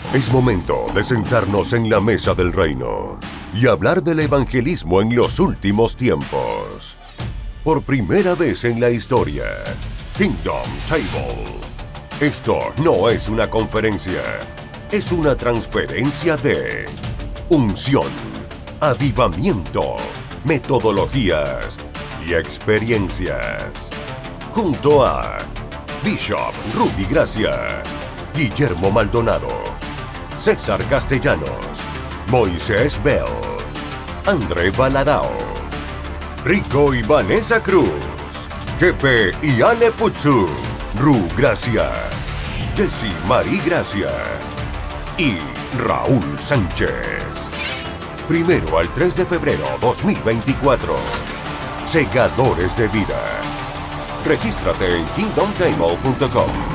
Es momento de sentarnos en la mesa del reino y hablar del evangelismo en los últimos tiempos. Por primera vez en la historia, Kingdom Table. Esto no es una conferencia, es una transferencia de unción, avivamiento, metodologías y experiencias. Junto a Bishop Rudy Gracia, Guillermo Maldonado, César Castellanos, Moisés Bell, André Baladao, Rico y Vanessa Cruz, Jepe y Ale Putzu, Ru Gracia, Jessy Marie Gracia y Raúl Sánchez. 1 al 3 de febrero 2024. Segadores de vida. Regístrate en kingdomtable.com.